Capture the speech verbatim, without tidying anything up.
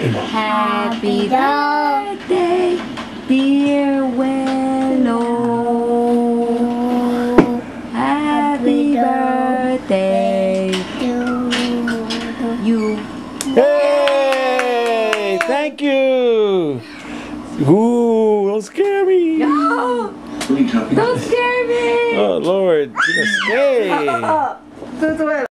Happy birthday, dear Willow. Happy birthday to you. Hey! Thank you! Ooh, don't scare me! No! Don't scare me! Oh Lord, you're gonna stay! Do it.